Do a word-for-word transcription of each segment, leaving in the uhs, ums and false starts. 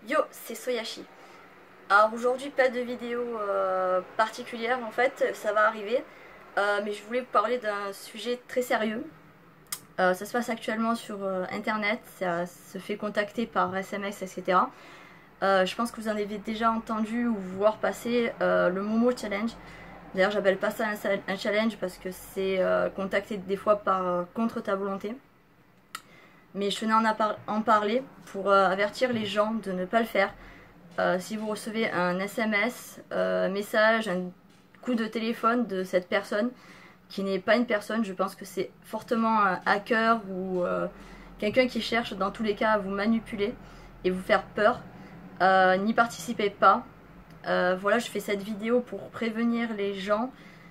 Yo, c'est Soyashi. Alors aujourd'hui pas de vidéo euh, particulière en fait, ça va arriver, euh, mais je voulais vous parler d'un sujet très sérieux. Euh, ça se passe actuellement sur euh, internet, ça se fait contacter par S M S, et cetera. Euh, je pense que vous en avez déjà entendu ou voir passer euh, le Momo Challenge. D'ailleurs j'appelle pas ça un, un challenge parce que c'est euh, contacté des fois par contre ta volonté. Mais je tenais à en, par en parler pour euh, avertir les gens de ne pas le faire. Euh, si vous recevez un S M S, euh, message, un coup de téléphone de cette personne qui n'est pas une personne, je pense que c'est fortement un hacker ou euh, quelqu'un qui cherche dans tous les cas à vous manipuler et vous faire peur. Euh, N'y participez pas. Euh, voilà, je fais cette vidéo pour prévenir les gens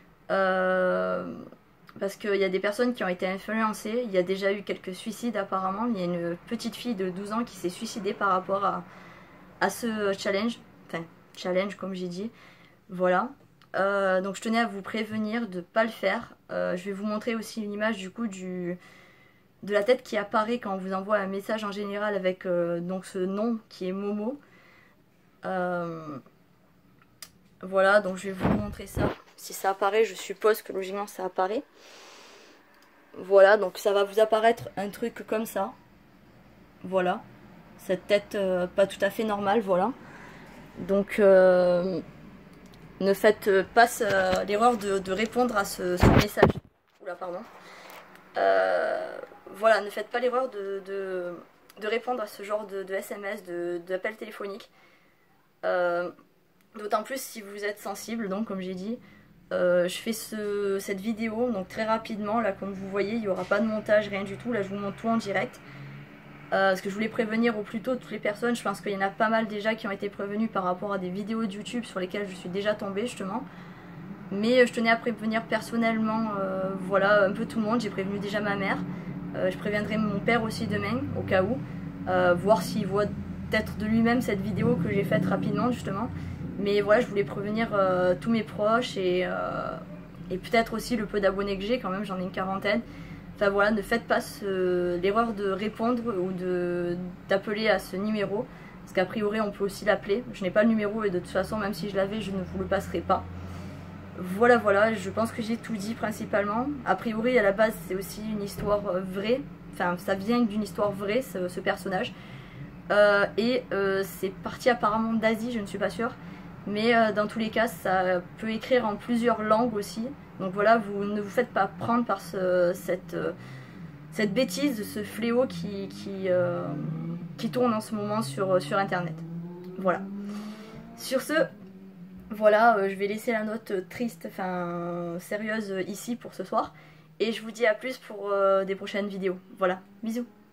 euh, parce qu'il y a des personnes qui ont été influencées. Il y a déjà eu quelques suicides apparemment. Il y a une petite fille de douze ans qui s'est suicidée par rapport à à ce challenge, enfin challenge comme j'ai dit, voilà. Euh, donc je tenais à vous prévenir de ne pas le faire. Euh, je vais vous montrer aussi une image du coup du, de la tête qui apparaît quand on vous envoie un message en général avec euh, donc ce nom qui est Momo. Euh, voilà, donc je vais vous montrer ça. Si ça apparaît, je suppose que logiquement ça apparaît. Voilà, donc ça va vous apparaître un truc comme ça. Voilà. Cette tête euh, pas tout à fait normale, voilà. Donc euh, ne faites pas euh, l'erreur de, de répondre à ce, ce message. Oula, pardon. Euh, voilà, ne faites pas l'erreur de, de, de répondre à ce genre de, de S M S, d'appel téléphonique. Euh, D'autant plus si vous êtes sensible, donc comme j'ai dit. Euh, je fais ce, cette vidéo donc très rapidement, là comme vous voyez, il n'y aura pas de montage, rien du tout. Là je vous montre tout en direct. Euh, parce que je voulais prévenir au plus tôt toutes les personnes. Je pense qu'il y en a pas mal déjà qui ont été prévenus par rapport à des vidéos de YouTube sur lesquelles je suis déjà tombée justement. Mais je tenais à prévenir personnellement, euh, voilà, un peu tout le monde. J'ai prévenu déjà ma mère. Euh, je préviendrai mon père aussi demain, au cas où. Euh, voir s'il voit peut-être de lui-même cette vidéo que j'ai faite rapidement justement. Mais voilà, je voulais prévenir euh, tous mes proches et, euh, et peut-être aussi le peu d'abonnés que j'ai, quand même j'en ai une quarantaine. Enfin voilà, ne faites pas l'erreur de répondre ou d'appeler à ce numéro. Parce qu'a priori on peut aussi l'appeler. Je n'ai pas le numéro et de toute façon même si je l'avais je ne vous le passerai pas. Voilà voilà, je pense que j'ai tout dit principalement. A priori à la base c'est aussi une histoire vraie. Enfin ça vient d'une histoire vraie ce, ce personnage. Euh, et euh, c'est parti apparemment d'Asie, je ne suis pas sûre. Mais euh, dans tous les cas ça peut écrire en plusieurs langues aussi. Donc voilà, vous ne vous faites pas prendre par ce, cette, euh, cette bêtise, ce fléau qui, qui, euh, qui tourne en ce moment sur, sur internet. Voilà. Sur ce, voilà, euh, je vais laisser la note triste, enfin sérieuse ici pour ce soir. Et je vous dis à plus pour euh, des prochaines vidéos. Voilà, bisous.